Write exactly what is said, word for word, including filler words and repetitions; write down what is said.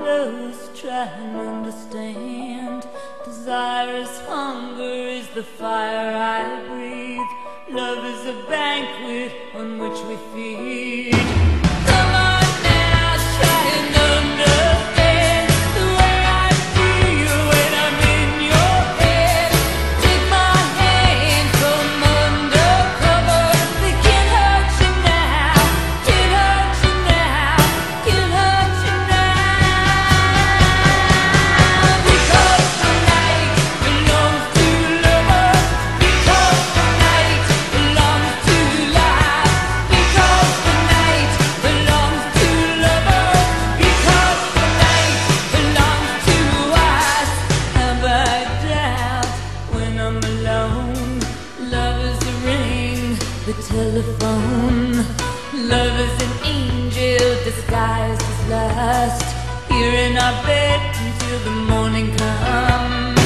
close, try and understand. Desirous hunger is the fire I breathe. Love is a banquet on which we feed. Come on now, try and understand the way I feel when I'm in your head. Take my hand from under cover. They can't hurt you now, can't hurt you now, can't hurt you now. Because the night belongs to lovers. Because the night belongs to life. Because the night belongs to lovers. Because the night belongs to us. Have I doubt when I'm alone? Love is the ring, the telephone. Love is an angel disguised as lust. Here in our bed until the morning comes.